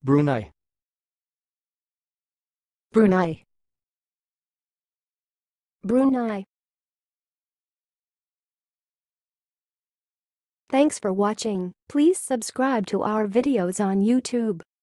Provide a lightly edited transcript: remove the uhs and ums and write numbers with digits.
Brunei. Brunei. Brunei. Thanks for watching. Please subscribe to our videos on YouTube.